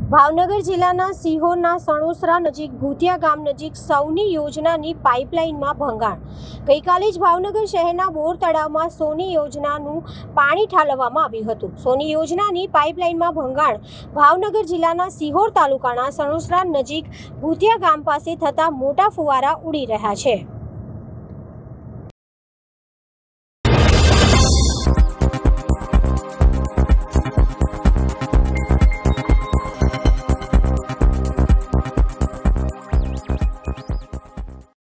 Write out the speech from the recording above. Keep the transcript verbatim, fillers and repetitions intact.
ભાવનગર જિલ્લાના સિહોરના સણોસરા નજીક ભૂતિયા ગામ નજીક સૌની યોજનાની પાઇપલાઇનમાં ભંગાણ। ગઈકાલે જ ભાવનગર શહેરના બોર તળાવમાં સોની યોજનાનું પાણી ઠાલવવામાં આવ્યું હતું। સોની યોજનાની પાઇપલાઇનમાં ભંગાણ ભાવનગર જિલ્લાના સિહોર તાલુકાના સણોસરા નજીક ભૂતિયા ગામ પાસે થતા મોટા ફુવારા ઉડી રહ્યા છે।